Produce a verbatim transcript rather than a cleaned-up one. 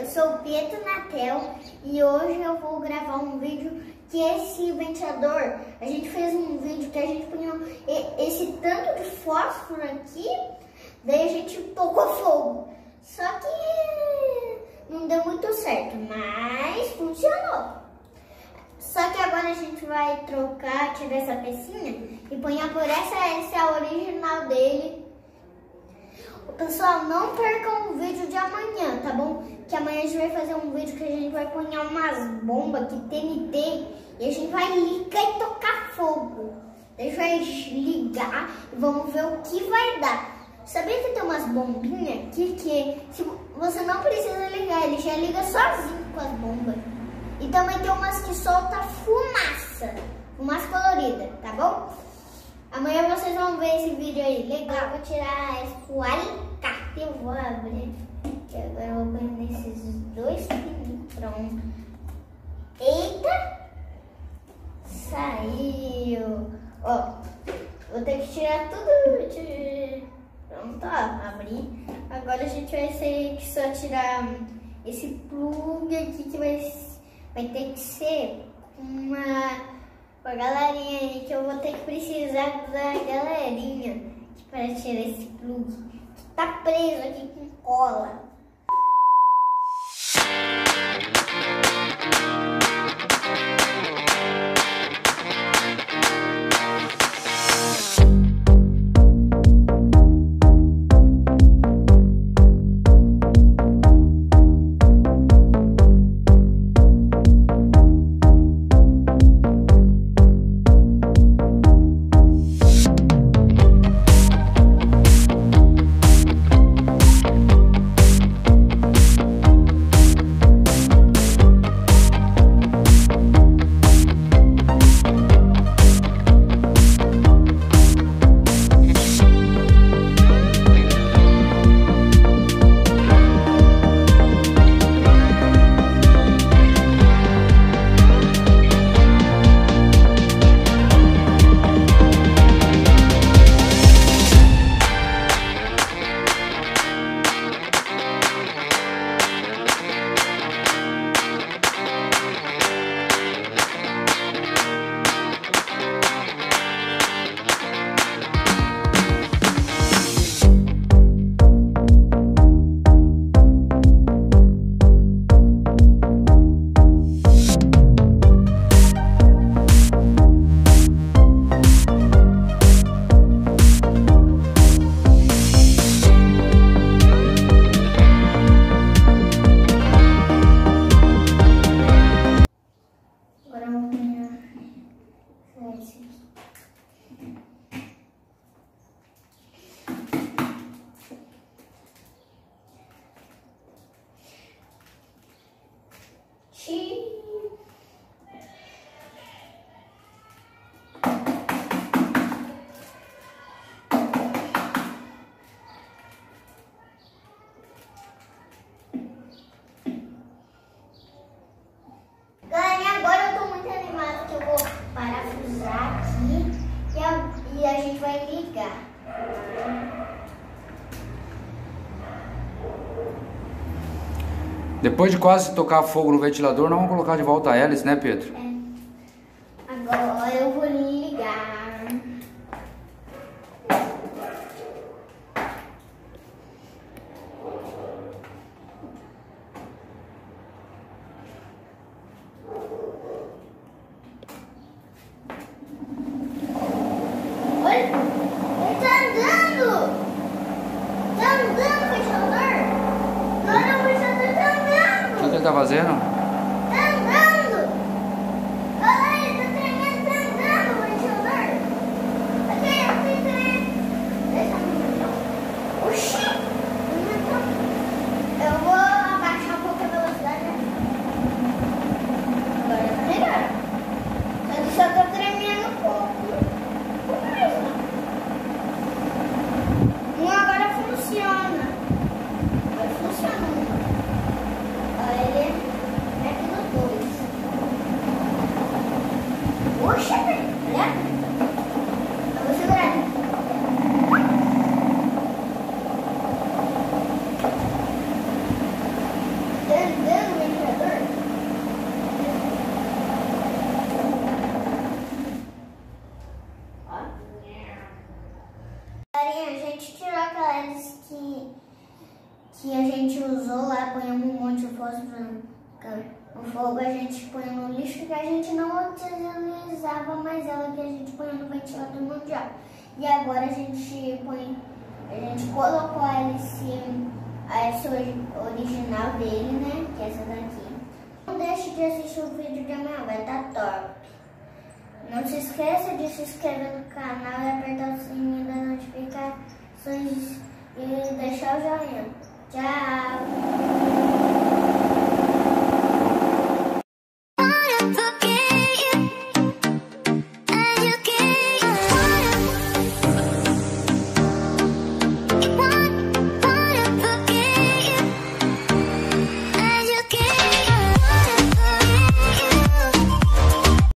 sou o Pietro Natel e hoje eu vou gravar um vídeo que esse ventilador, a gente fez um vídeo que a gente punha esse tanto de fósforo aqui, daí a gente tocou fogo. Só que não deu muito certo, mas funcionou. Só que agora a gente vai trocar, tirar essa pecinha e pôr por essa, essa é a original dele. Pessoal, não percam o vídeo de amanhã, tá bom? Que amanhã a gente vai fazer um vídeo que a gente vai pôr umas bombas que T N T e a gente vai ligar e tocar fogo. A gente vai ligar e vamos ver o que vai dar. Sabia que tem umas bombinhas aqui que se você não precisa ligar, ele já liga sozinho com as bombas. E também tem umas que soltam fumaça, fumaça colorida, tá bom? Amanhã vocês vão ver esse vídeo aí. Legal, vou tirar esse alicate. Eu vou abrir. E agora eu vou pôr nesses dois pininhos. Pronto. Eita! Saiu. Ó, vou ter que tirar tudo. De... Pronto, ó, abri. Agora a gente vai ter que só tirar esse plug aqui que vai, vai ter que ser uma... a galerinha aí, que eu vou ter que precisar da galerinha para tirar esse plug que tá preso aqui com cola. E a gente vai ligar. Depois de quase tocar fogo no ventilador, nós vamos colocar de volta a hélice, né, Pedro? É. Agora eu vou ligar. O que ele tá fazendo? Tá andando! Olha aí, tá tremendo, tá andando o ventilador! Aqui, aqui, tremendo! Deixa eu ver. Oxi! Eu vou abaixar um pouco a velocidade. Agora tá melhor. Só que só tá tremendo um pouco. Um pouco mais, não. Um agora funciona. Agora funciona. Olha ele. que a gente usou lá, ponhamos um monte de fósforo no fogo, a gente põe no lixo, que a gente não utilizava mais ela, que a gente põe no ventilador mundial. E agora a gente põe, a gente colocou a hélice, a hélice original dele, né, que é essa daqui. Não deixe de assistir o vídeo de amanhã, vai estar top. Não se esqueça de se inscrever no canal e apertar o sininho das notificações e deixar o joinha. Tchau!